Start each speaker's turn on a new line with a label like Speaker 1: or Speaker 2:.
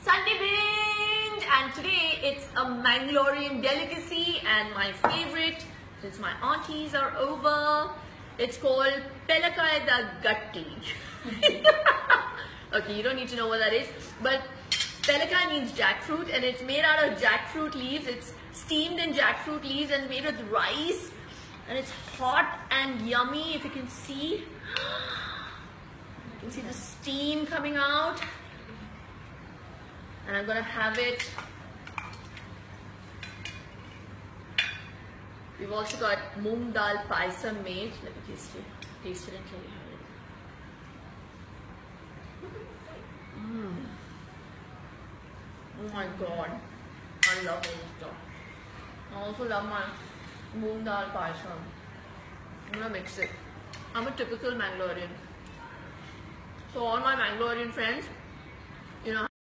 Speaker 1: Sunday binge, and today it's a Mangalorean delicacy and my favorite since my aunties are over. It's called Pelakaya da Gatti. Okay, you don't need to know what that is, but Pelakaya means jackfruit and it's made out of jackfruit leaves. It's steamed in jackfruit leaves and made with rice, and it's hot and yummy. If you can see, you can see the steam coming out. And I'm gonna have it. We've also got moong dal paisam made. Let me taste it. Taste it and tell you how it is. Oh my god, I love all this stuff. I also love my moong dal paisam. I'm gonna mix it. I'm a typical Mangalorean. So all my Mangalorean friends, you know.